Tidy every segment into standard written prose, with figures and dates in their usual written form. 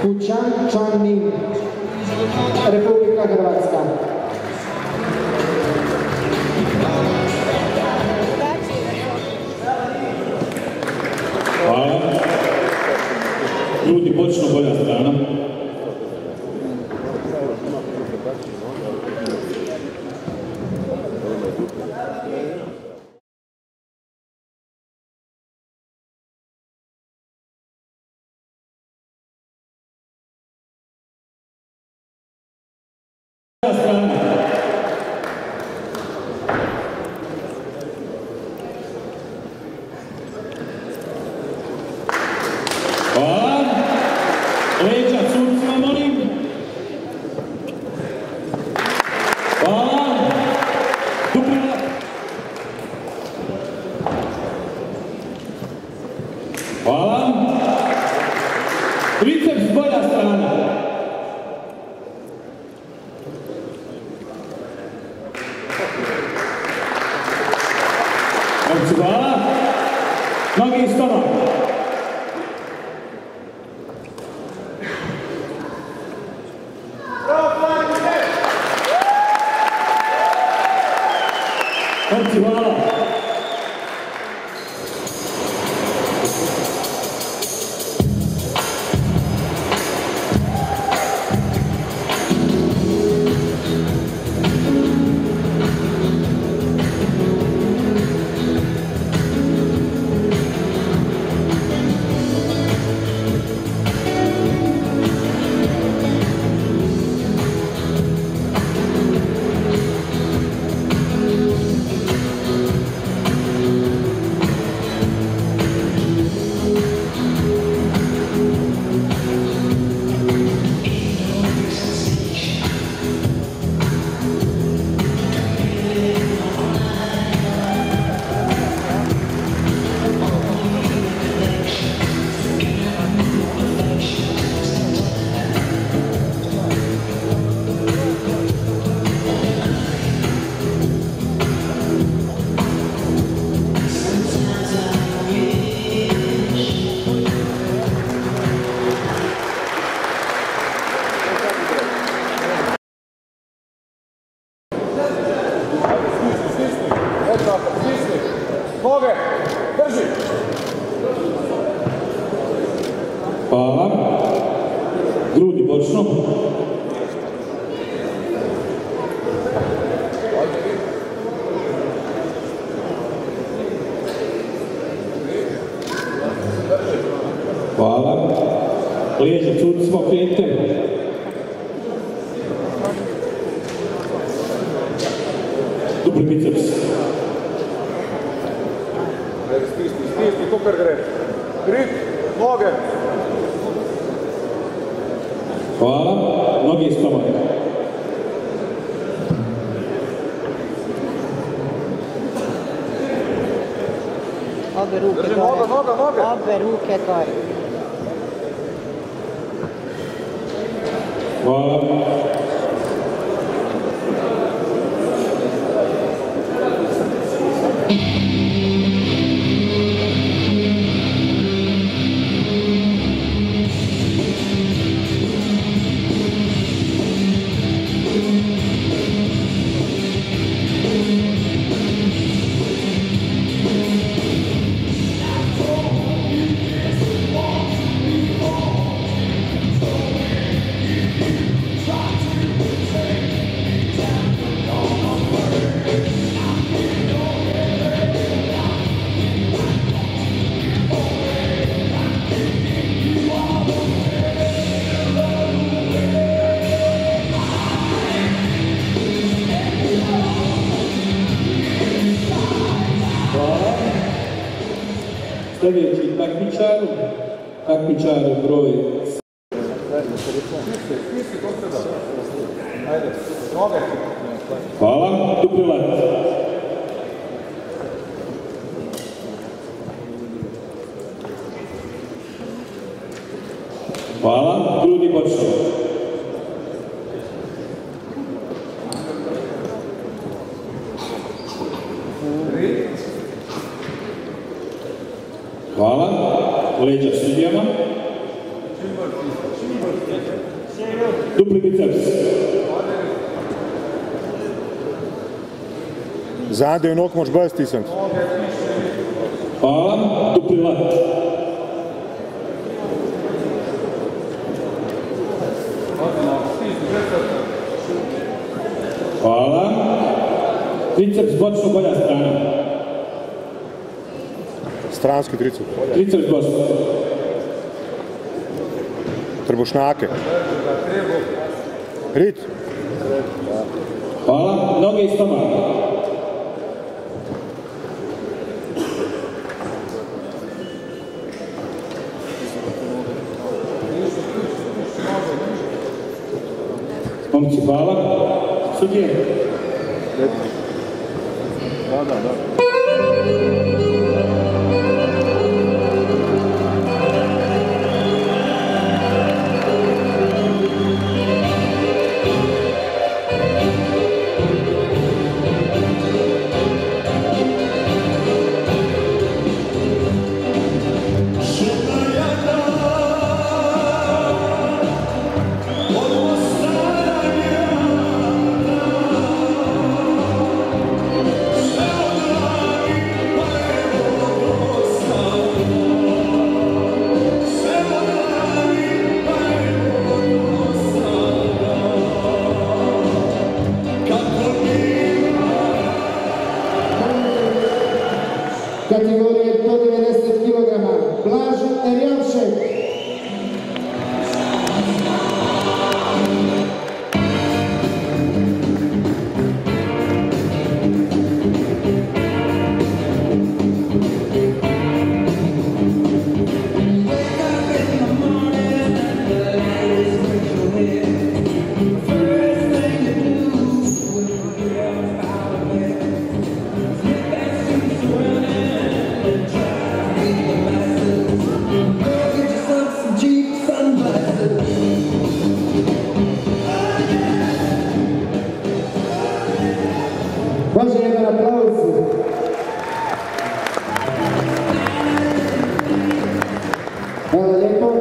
Kućančanin, Republika Hrvatska. Hvala. Ljudi, počnu bolja strana. Hvala. Leđa curcima, molim. Hvala. Duplina. Hvala. Triceps bolja strana. Hvala. Nogi i stomak. Hvala. Noge, drži. Hvala. Grudi počnu. Hvala. Leđa curcima okrenite. Dupli biceps. Stisni, super gre. Grip, noge. Hvala. Nogi i stomak. Obe ruke drži, gore. noge. Obe ruke gore. Hvala. Sljedeći takmičar broj. Hvala, dupli lat. Hvala, grudi počnu. Hvala, leđa sudijama. Dupli biceps. Zadnji nok možeš bez stisnut. Hvala. Dupli lat. Hvala. Triceps bočno bolja strana. Stranski triceps. Triceps bočno. Trbušnjake. Rit. Hvala. Noge i stomak. Momci, hvala. Sudije. Da. Kategorije do 90 kg. Blaž Erjanšek. Može jedan aplauz. Hvala lijepo.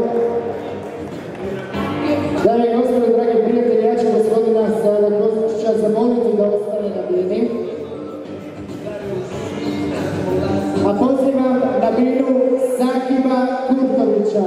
Dame i gospodo, dragi prijatelji, ja ću gospodina Sada Kozmičića zamoliti da ostane na bini. A pozivam na binu Sakiba Kurtovića.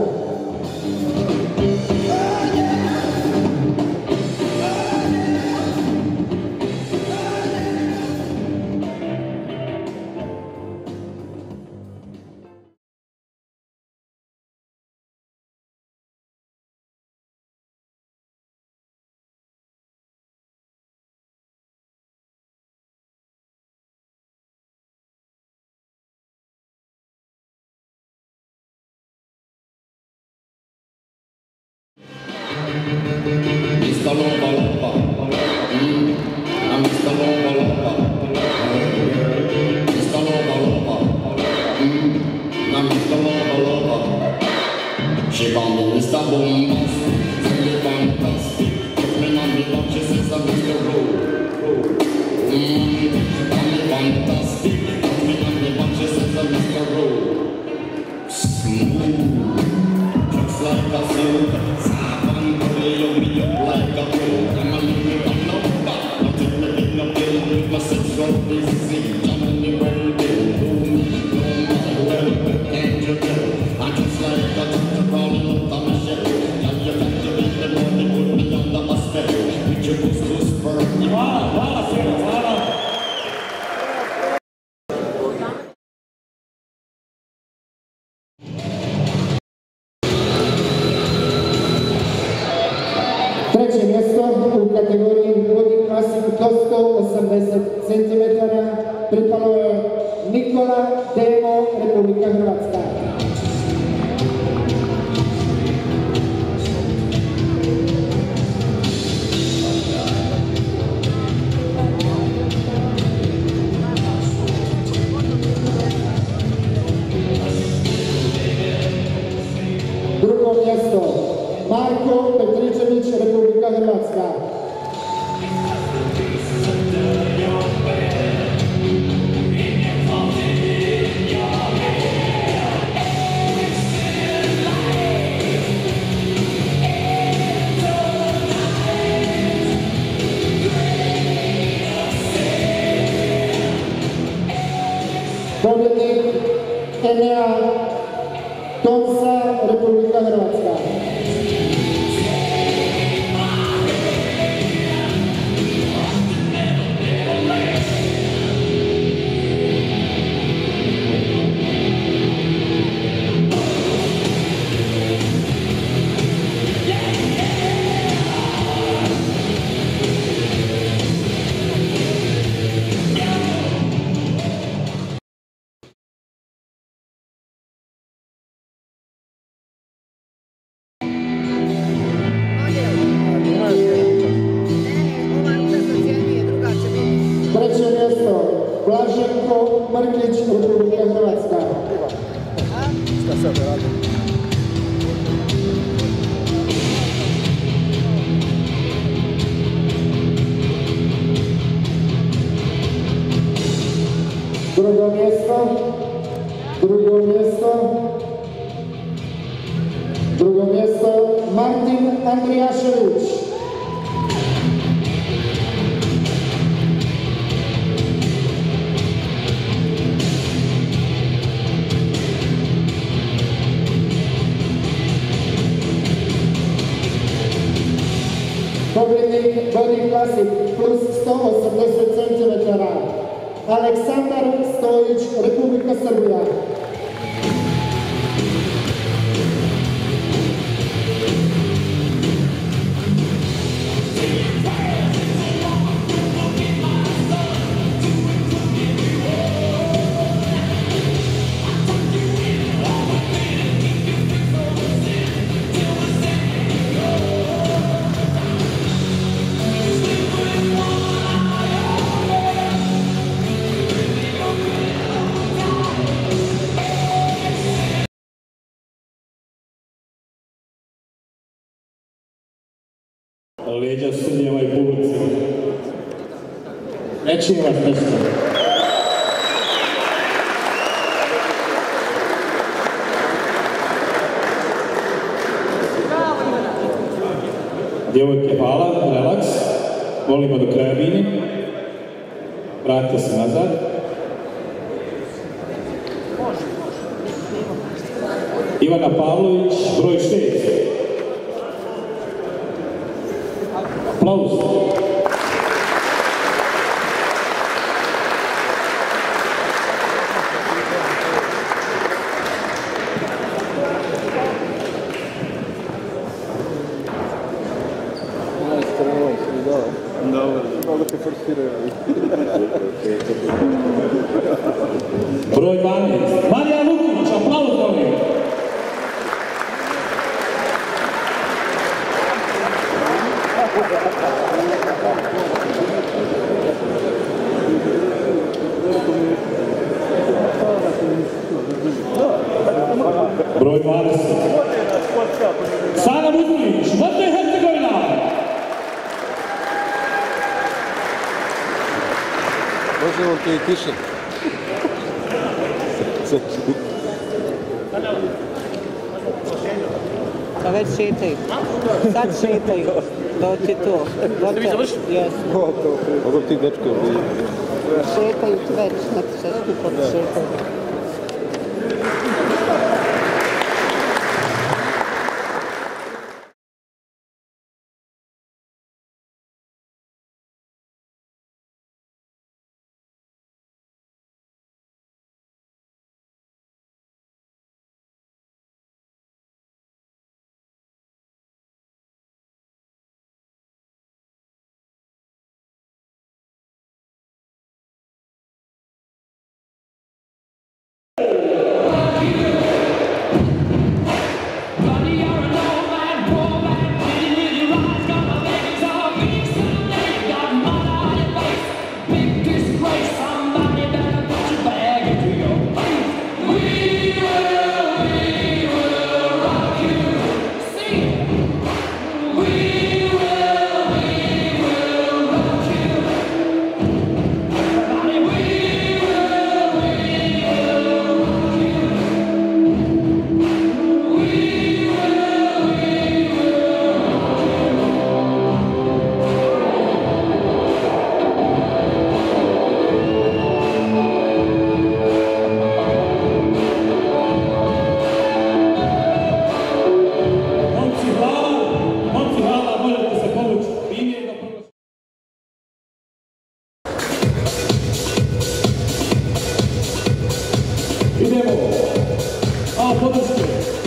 Mr. Lopa Lopa, I'm Mr. Lopa Lopa, Mr. Lopa Lopa, I'm Mr. Lopa Lopa. She call me Mr. Bombastic, tell me fantastic. Put me on the lap, she says I'm Mr. Roll. Call me fantastic, put me on the lap, she says I'm Mr. Roll. Smooth, just like a silk. You me up like a pro, I'm a little bit of back. I'm in a bill with my sexual disease. I'm in the world, do me, no matter can't you tell? I'm just like a doctor calling up on my shell. Now you got to be the money, put me under a spell. With your goose burn. Hvala, hvala. Treće mjesto u kategoriji body classic do 180 cm pripalo je Nikola Demo, Republika Hrvatska. Drugo mjesto Marko Petričević, Republika Hrvatska. Pobjednik Enea Tomsa, Republika Hrvatska. Treće mjesto, Blaženko Mrkić, Republika Hrvatska. Drugo mjesto, Martin Andrijašević. Pobjednik Body Classic plus 180 cm. Aleksandar Stojić, Republika Srbija. Leđa srnjeva i publici. Neće vas nešto. Djevojke, hvala, relaks. Volimo do kraja mini. Vratite se nazad. Ivana Pavlović, broj 6. Aplauz. Broj 12. Marija Lukić, aplauz molim. Broj 20. Sana Muzlić, Bosna i Hercegovina. Možemo ti i tiše. Pa već šetaju. Sad šetaju. Doći to. Ste vi završili? Jesmo. Mogu ti dečko bi... Šetaju već, nek se skupo šetaju. Idemo. Malo podrške.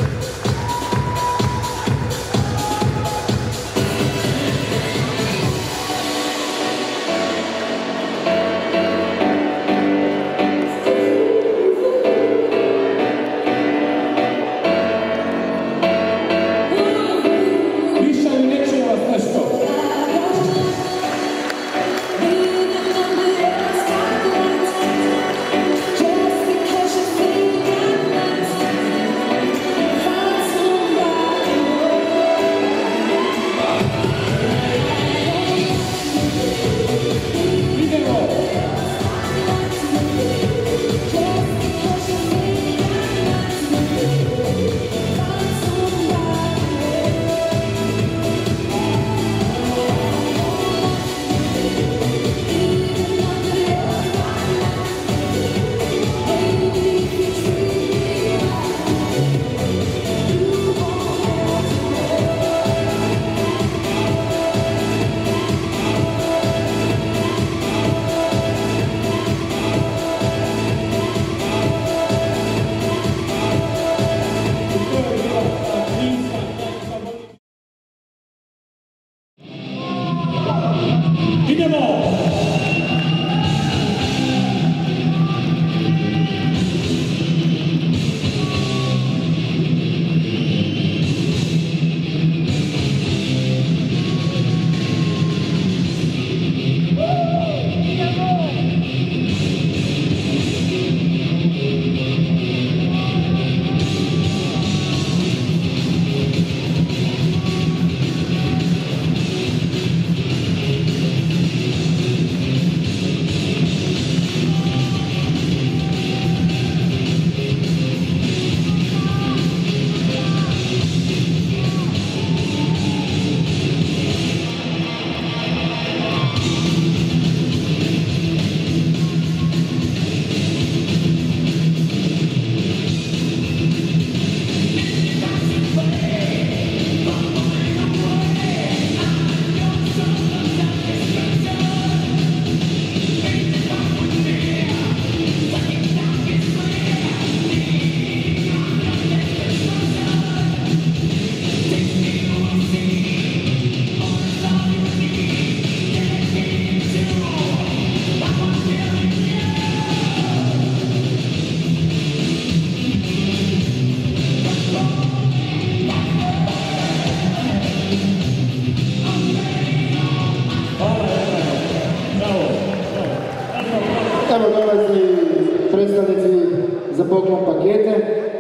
Evo dolazi predstavnici za poklon pakete.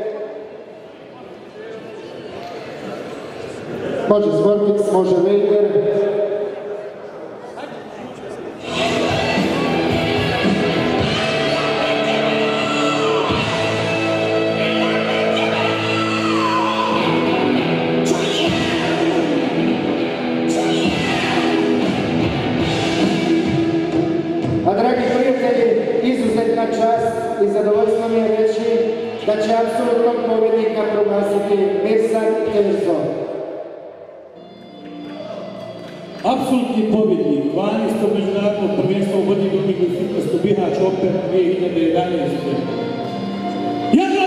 Može Zvornik, može Vejder. A dragi prijatelji, izuzetna čast i zadovoljstvo mi je reći da će apsolutnog pobjednika proglasiti Mirsan Emerson. Apsolutni pobjednik 12. međunarodnog prvenstva u bodybuildingu i fitnessu Bihać Open 2011.